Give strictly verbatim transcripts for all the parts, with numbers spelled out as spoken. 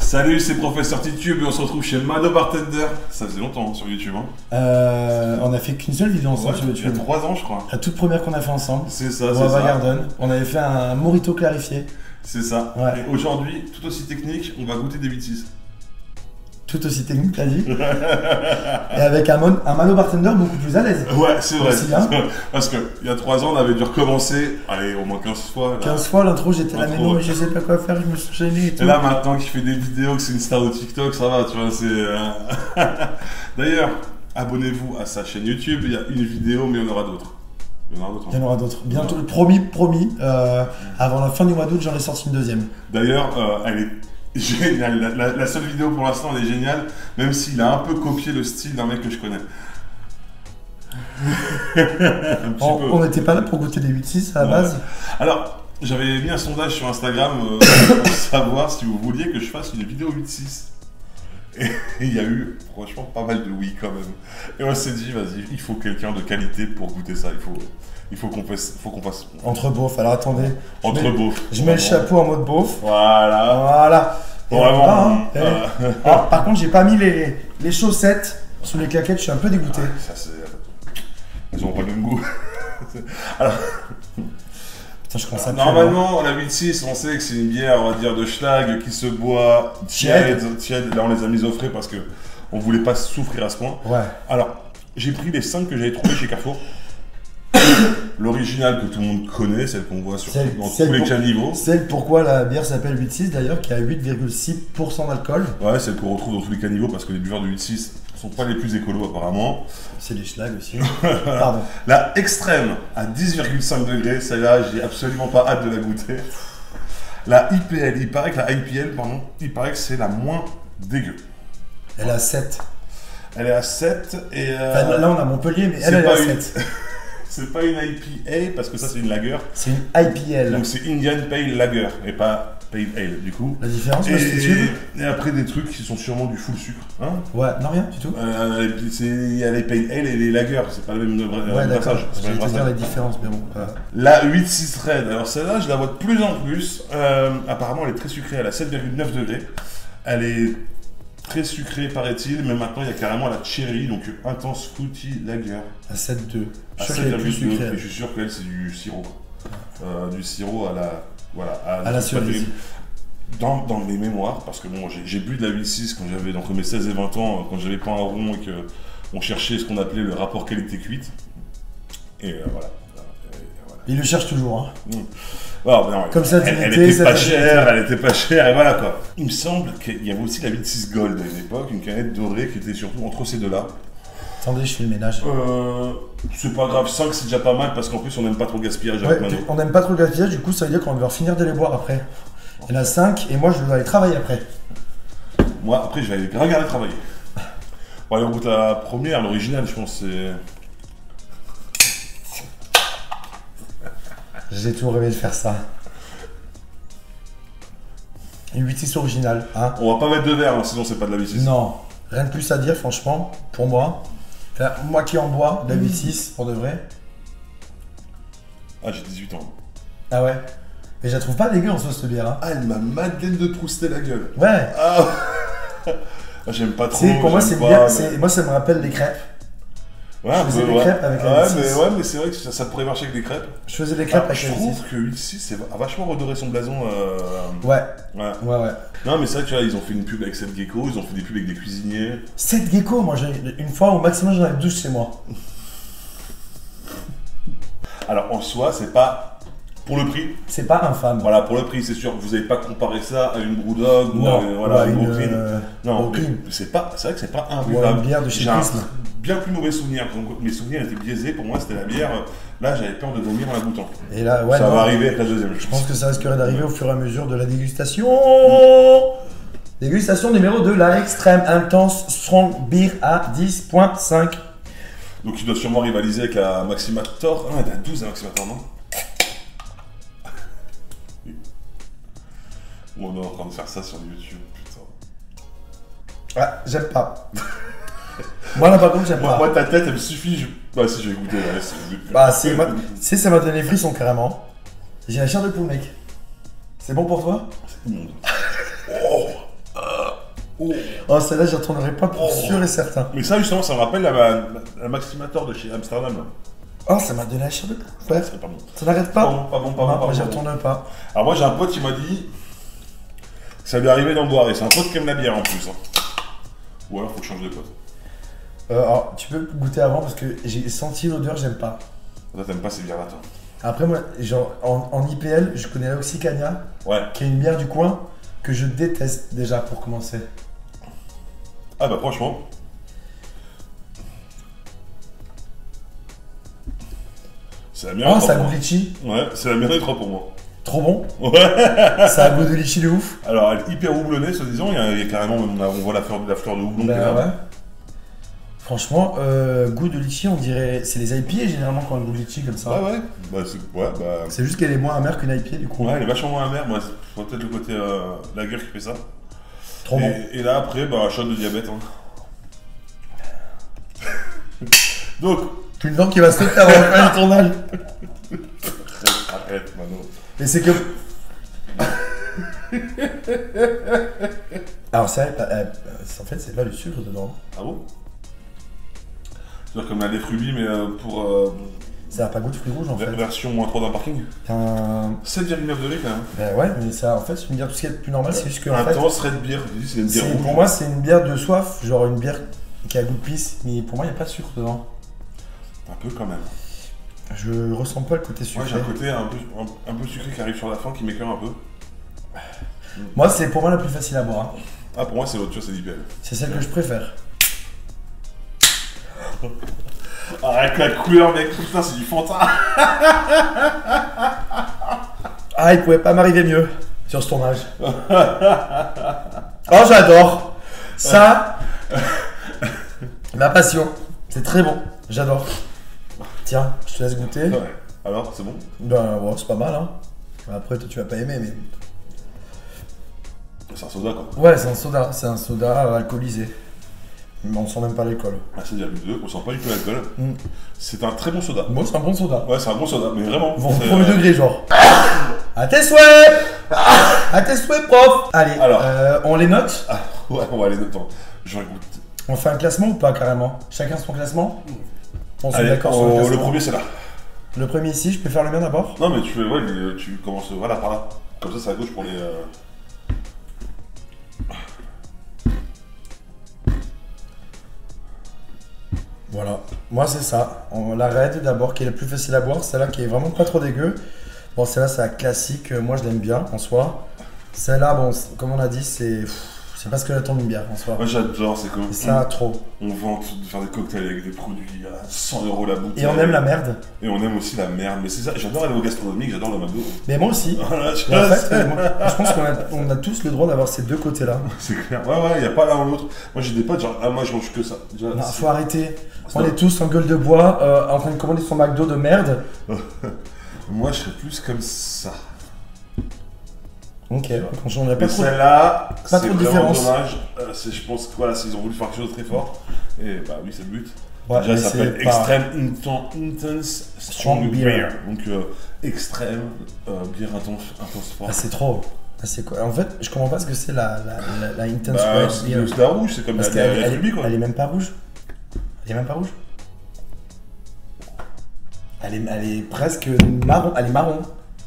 Salut, c'est Professeur Titube et on se retrouve chez Mano Bartender. Ça faisait longtemps hein, sur YouTube. Hein. Euh, on a fait qu'une seule vidéo ensemble Ouais, sur YouTube. Il y a trois ans, je crois. La toute première qu'on a fait ensemble. C'est ça, c'est ça. Garden. On avait fait un Morito clarifié. C'est ça. Ouais. Et aujourd'hui, tout aussi technique, on va goûter des huit six. Tout aussi technique, t'as dit. Et avec un, mon, un Mano Bartender beaucoup plus à l'aise. Ouais, c'est vrai. Hein. Parce qu'il y a trois ans, on avait dû recommencer, allez, au moins quinze fois. Là. quinze fois l'intro, j'étais là, mais non, mais je sais pas quoi faire, je me suis gêné et tout. Et là, maintenant qu'il fait des vidéos, que c'est une star de TikTok, ça va, tu vois, c'est... D'ailleurs, abonnez-vous à sa chaîne YouTube, il y a une vidéo, mais il y en aura d'autres. Il y en aura d'autres. Il y en aura d'autres. Bientôt, promis, promis. Euh, avant la fin du mois d'août, j'en ai sorti une deuxième. D'ailleurs, euh, elle est géniale. La, la, la seule vidéo pour l'instant, elle est géniale, même s'il a un peu copié le style d'un mec que je connais. un petit on, peu. On n'était pas là pour goûter les huit six à la ouais. base. Alors, j'avais mis un sondage sur Instagram euh, pour savoir si vous vouliez que je fasse une vidéo huit six. Et il y a eu, franchement, pas mal de oui quand même. Et on s'est dit, vas-y, il faut quelqu'un de qualité pour goûter ça. Il faut, il faut qu'on fasse, faut qu'on fasse. Entre beauf. Alors attendez. Entre mets, beauf. Je mets le chapeau en mode beauf. Voilà. Voilà. Vraiment. Là, hein. voilà. Alors, par contre, j'ai pas mis les, les chaussettes sous les claquettes. Je suis un peu dégoûté. Ah, ça c'est. Ils ont pas le même goût. Alors. Putain, je commence à Normalement, la huit six, on sait que c'est une bière, on va dire, de schlag qui se boit tiède. tiède. Là, on les a mis au frais parce que on voulait pas souffrir à ce point. Ouais. Alors, j'ai pris les cinq que j'avais trouvées chez Carrefour. L'original que tout le monde connaît, celle qu'on voit sur celle, dans celle tous les pour, caniveaux. Celle pourquoi la bière s'appelle huit six d'ailleurs, qui a huit virgule six pour cent d'alcool. Ouais, celle qu'on retrouve dans tous les caniveaux parce que les buveurs de huit six sont pas les plus écolos apparemment. C'est des schlags aussi. Pardon. La extrême à dix virgule cinq degrés, celle-là, j'ai absolument pas hâte de la goûter. La I P L, il paraît que la I P L, pardon, il paraît que c'est la moins dégueu. Elle est à sept. Elle est à sept et. Euh... Enfin, là, on a Montpellier, mais elle, elle est à une... sept. C'est pas une I P A parce que ça, c'est une lager. C'est une I P L. Donc, c'est Indian Pale Lager et pas Pale Ale, du coup. La différence, et, et, et après, des trucs qui sont sûrement du full sucre. Hein ouais, non, rien du tout. Euh, il y a les Pale Ale et les Lagers, c'est pas le même ouais, brassage. Je vais te dire la différence, mais bon. Euh... La huit six Red, alors celle-là, je la vois de plus en plus. Euh, apparemment, elle est très sucrée, elle a sept virgule neuf degrés. Elle est très sucrée, paraît-il, mais maintenant, il y a carrément la Cherry, donc Intense Fruity Lager. À sept virgule deux. À sept virgule deux, mais je suis sûr qu'elle, c'est du sirop. Euh, du sirop à la... Voilà, à, à la cerise. Dans, dans mes mémoires, parce que bon, j'ai bu de la huit six quand j'avais entre mes seize et vingt ans, quand j'avais pas un rond et qu'on cherchait ce qu'on appelait le rapport qualité-cuite. Et euh, voilà. Et, voilà. Il le cherche toujours, hein. Mmh. Alors, non, comme ça, elle, elle était pas chère, elle était pas chère, et voilà quoi. Il me semble qu'il y avait aussi la huit six Gold à une époque, une canette dorée qui était surtout entre ces deux-là. Attendez, je fais le ménage. Euh, c'est pas grave, cinq c'est déjà pas mal parce qu'en plus on n'aime pas trop gaspillage ouais, avec Mano. On n'aime pas trop gaspillage, du coup ça veut dire qu'on va devoir finir de les boire après. Il y en a cinq et moi je dois aller travailler après. Moi après je vais aller regarder travailler. Bon allez on goûte la première, l'original je pense c'est... J'ai toujours rêvé de faire ça. Une huit six originale, hein. On va pas mettre de verre, hein, sinon c'est pas de la huit six. Non, rien de plus à dire franchement, pour moi. Enfin, moi qui en bois, la huit six, pour de vrai. Ah, j'ai dix-huit ans. Ah ouais. Mais je la trouve pas dégueu en sauce de bière. Hein. Ah, elle m'a Madeleine de Proustet la gueule. Ouais. Ah, j'aime pas trop. Pour moi, c'est bien. Mais... Moi, ça me rappelle les crêpes. Ouais, je faisais peu, des ouais. crêpes avec la ouais, huit six. mais, ouais, mais c'est vrai que ça, ça pourrait marcher avec des crêpes. Je faisais des crêpes ah, avec la huit six. Je trouve que huit six a vachement redoré son blason. Euh... Ouais. ouais. Ouais, ouais. Non, mais c'est vrai que tu vois, ils ont fait une pub avec Seth Gecko, ils ont fait des pubs avec des cuisiniers. Seth Gecko, moi, une fois au maximum, j'en avais douze chez moi. Alors, en soi, c'est pas. Pour le prix. C'est pas infâme. Voilà, pour le prix, c'est sûr. Vous n'avez pas comparé ça à une Brewdog ou à voilà, une Brooklyn. Euh, non, c'est pas. C'est vrai que c'est pas un ouais, une bière de chez Prism. Bien plus mauvais souvenir. Donc, mes souvenirs étaient biaisés. Pour moi, c'était la bière. Là, j'avais peur de dormir en la goûtant. Et là, ouais, ça non, va arriver avec la deuxième. Je pense que ça risquerait d'arriver au fur et à mesure de la dégustation. Dégustation numéro deux, la Extreme Intense Strong Beer à dix virgule cinq. Donc, il doit sûrement rivaliser avec la Maximator. Ah, il a douze la Maximator, non? Bon, on est en train de faire ça sur YouTube, putain. Ah, j'aime pas. Moi là par contre j'aime pas. Moi ta tête elle me suffit, je... Bah si je vais goûter, ouais, c'est... Bah c'est, moi... tu sais ça m'a donné les frissons carrément. J'ai la chair de poule mec. C'est bon pour toi? C'est immonde. Oh. Oh. Oh, celle-là, j'y retournerai pas pour Oh. sûr et certain. Mais ça, justement, ça me rappelle la, la, la Maximator de chez Amsterdam. Là. Oh, ça m'a donné la chair de poule, frère. C'est pas bon. Ça n'arrête Pas pas. bon, pas bon, pas Non, bon. Pas moi, bon, j'y pas bon. retourne pas. Alors, moi, j'ai un pote qui m'a dit que ça lui arrivait d'en boire. Et c'est un pote qui aime la bière en plus. Hein. Ou alors, faut que je change de pote. Euh, alors, tu peux goûter avant parce que j'ai senti l'odeur, j'aime pas. Toi, t'aimes pas ces bières-là, toi. Après, moi, genre, en, en I P L, je connais la Oxycania, Ouais. qui est une bière du coin que je déteste déjà pour commencer. Ah, bah, franchement. C'est la meilleure Oh, des ça trois goûte pour litchi. moi. Ouais, c'est la meilleure des trois pour moi. Trop bon. Ouais. Ça a goût de litchi de ouf. Alors, elle est hyper houblonnée, soi-disant. Il y a, il y a carrément, on, a- on voit la fleur, la fleur de houblon. qui est Bah là. ouais. Franchement, euh, goût de litchi, on dirait. C'est les I P A généralement quand on goût de litchi comme ça. Ouais, ouais. Bah, c'est. Ouais, bah. C'est juste qu'elle est moins amère qu'une I P A du coup. Ouais, elle est vachement moins amère. Moi, c'est peut-être le côté. Euh, la gueule qui fait ça. Trop et, bon. et là, après, bah, shot de diabète. Hein. Donc. Plus une dent qui va sauter avant de faire le tournage. Arrête, arrête, Mano. Mais c'est que. Alors, c'est vrai, euh, euh, en fait, c'est pas du sucre dedans. Ah bon? C'est-à-dire comme la lait fruits, mais euh, pour. Euh, Ça n'a pas goût de fruits rouges en fait. version moins trois d'un parking. Un... sept virgule neuf degrés quand même. Ben ouais, mais ça, en fait, c'est une bière tout ce qui est plus normal, c'est juste que. En fait, Intense red beer. Je dis, c'est une bière c'est- rouge. pour moi, c'est une bière de soif, genre une bière qui a goût de pisse, mais pour moi, il n'y a pas de sucre dedans. Un peu quand même. Je ressens pas le côté Moi, sucré. j'ai un côté un peu, un, un peu sucré qui arrive sur la fin qui m'écoeure un peu. Moi, c'est pour moi la plus facile à boire. hein. Ah, pour moi, c'est l'autre chose, c'est l'I P L. C'est celle que je préfère. Arrête la couleur, mec. Putain, c'est du Fanta. Ah, il pouvait pas m'arriver mieux sur ce tournage. Oh, j'adore. Ça, ma passion. C'est très bon. J'adore. Tiens, je te laisse goûter. Ouais. Alors, c'est bon? Ben, ouais, c'est pas mal, hein. Après, toi, tu vas pas aimer, mais. C'est un soda, quoi. Ouais, c'est un soda. C'est un soda euh, alcoolisé. Mais on sent même pas l'alcool. Ah, c'est virgule deux, on sent pas du tout l'alcool. Mm. C'est un très bon soda. Bon, c'est un bon soda. Ouais, c'est un bon soda, mais vraiment. Bon, c'est, premier euh, degré, genre. À tes souhaits. À tes souhaits, prof. Allez, Alors. euh, on les note. Ah, ouais, on va aller dedans. Je goûte. On fait un classement ou pas, carrément? Chacun son classement? On se met Allez, d'accord sur le oh, classement. le premier, c'est là. Le premier ici, je peux faire le mien d'abord? Non, mais tu fais, ouais, mais tu commences, voilà, par là. Comme ça, c'est à gauche pour les. Euh... Voilà. Moi, c'est ça. On la raid d'abord, qui est la plus facile à boire. Celle-là qui est vraiment pas trop dégueu. Bon, celle-là, c'est la classique. Euh, Moi, je l'aime bien en soi. Celle-là, bon, c'est- comme on a dit, c'est. pff, C'est pas ce que j'attends d'une bière en soi. Moi, j'adore, c'est comme. Et ça, trop. On vend de faire des cocktails avec des produits à cent euros la bouteille. Et on aime la merde. Et on aime aussi la merde. Mais c'est ça, j'adore aller au gastronomique, j'adore le McDo. Mais moi aussi. Voilà, tu Et en vois, fait, euh, moi, je pense qu'on a, on a tous le droit d'avoir ces deux côtés-là. c'est clair. Ouais, ouais, y a pas l'un ou l'autre. Moi, j'ai des potes, genre, ah, moi, je mange que ça. Déjà, Non, c'est- faut arrêter. c'est On pas- est tous en gueule de bois, euh, en train de commander son McDo de merde. Moi, je serais plus comme ça. Ok, on n'a pas Mais trop. celle-là, pas c'est trop de vraiment différence. dommage. Euh, c'est- je pense que voilà, s'ils ont voulu faire quelque chose de très fort. Et bah oui, c'est le but. Ouais, Déjà, mais ça s'appelle c'est pas- Extreme Inten- Intense Strong Strong Beer. Beer. Donc, euh, extrême, euh, bière intense, intense fort. Ah, c'est trop. Ah, c'est quoi? En fait, je comprends pas ce que c'est la, la, la, la Intense Bah, Red c'est Beer. le Star Rouge, c'est comme Parce la, qu'elle la, la elle, Ruby, est- quoi. elle est même pas rouge. Elle est même pas rouge. Elle est, elle est presque marron. Elle est marron.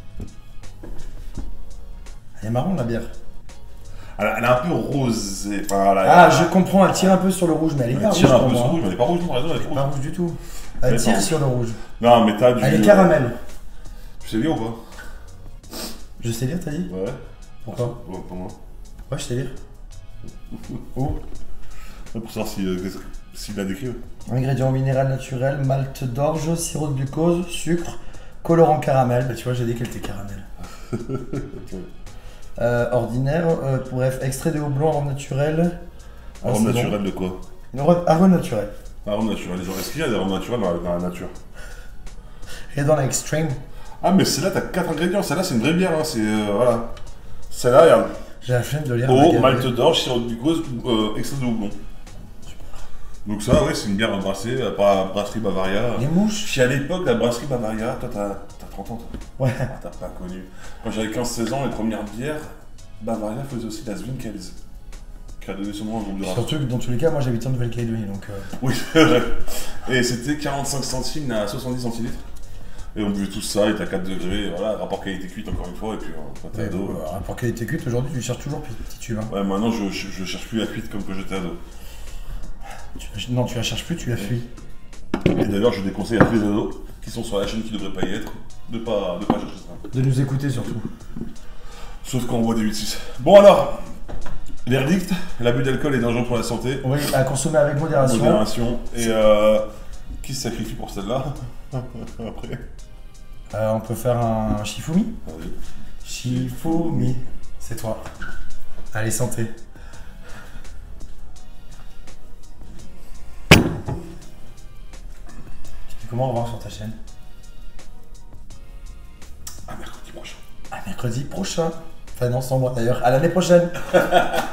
Elle est marron la bière. Elle, elle est un peu rosée. Enfin, elle, Ah, elle- je comprends, elle tire un peu sur le rouge, mais elle est elle pas rouge. tire un pour peu moi. sur le rouge, mais elle est pas rouge, non, t'as raison, elle est Elle est pas rouge. rouge du tout. Elle Elle est pas tire rouge. sur le rouge. Non, mais t'as du. Elle est euh, caramel. Tu sais lire ou pas? Je sais lire, t'as dit? Ouais. Pourquoi? Ouais, pour moi. Ouais, je sais lire. Où? Ouais, pour savoir si, euh, qu'est-ce que- s'il l'a décrit. Ouais. Ingrédients minéral naturel, malt d'orge, sirop de glucose, sucre, colorant caramel. Bah, tu vois, j'ai dit qu'elle était caramel. Euh, ordinaire, euh, bref, extrait de houblon, arôme naturel. Ah, Arôme c'est naturel de quoi? bon. Arôme- Arôme naturel. Arôme naturel. Genre, est-ce qu'il y a des arômes naturels dans la, dans la nature? Et dans l'extreme, Ah, mais celle-là, t'as quatre ingrédients. Celle-là, c'est une vraie bière. Hein. C'est. Euh, voilà. Celle-là, regarde. j'ai la flemme de lire. Eau, Regarde. malte d'orge, sirop de glucose, euh, extrait de houblon. Donc, ça, ouais, c'est une bière brassée euh, par la brasserie Bavaria. Les mouches. Puis à l'époque, la brasserie Bavaria, toi, t'as t'as trente ans, toi. Ouais. Ah, t'as pas connu. Quand j'avais quinze seize ans, les premières bières, Bavaria faisait aussi la Zwinkels. qui a donné son nom à un groupe de rap. Surtout que dans tous les cas, moi j'habite en Nouvelle-Calédonie donc. Euh... Oui, c'est vrai. Et c'était quarante-cinq centimes à soixante-dix centilitres. Et on buvait tout ça, il était à quatre degrés, voilà, rapport qualité cuite encore une fois, et puis euh, quand t'es Ouais, ado. euh, rapport qualité cuite, aujourd'hui tu cherches toujours petit tube. Hein. Ouais, maintenant je, je, je cherche plus la cuite comme quand j'étais ado. Tu, non, tu la cherches plus, tu la fuis. Et d'ailleurs, je déconseille à tous les ados qui sont sur la chaîne qui ne devraient pas y être, de pas, de pas chercher ça. De nous écouter surtout. Sauf quand on boit des huit six. Bon alors, verdict, l'abus d'alcool est dangereux pour la santé. Oui, à consommer avec modération. Modération. Et euh, qui se sacrifie pour celle-là après euh, On peut faire un Shifumi. Allez. Shifumi. C'est toi. Allez, santé. Comment on va voir sur ta chaîne? À mercredi prochain. À mercredi prochain. Enfin non, sans moi d'ailleurs. À l'année prochaine.